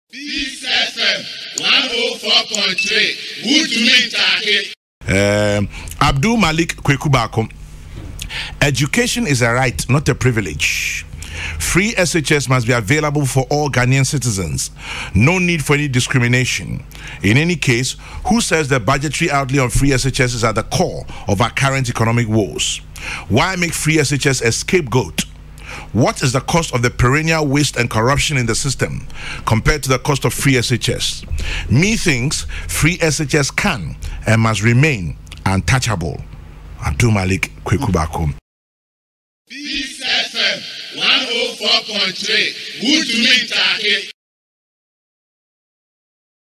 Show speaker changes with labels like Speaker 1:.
Speaker 1: Peace FM 104.3.
Speaker 2: Abdul Malik Kweku Baako. Education is a right, not a privilege. Free SHS must be available for all Ghanaian citizens. No need for any discrimination. In any case, who says the budgetary outlay on free SHS is at the core of our current economic woes? Why make free SHS a scapegoat? What is the cost of the perennial waste and corruption in the system compared to the cost of free SHS? Methinks free SHS can and must remain untouchable. Abdul Malik Kweku Baako.
Speaker 1: Peace FM 104.3.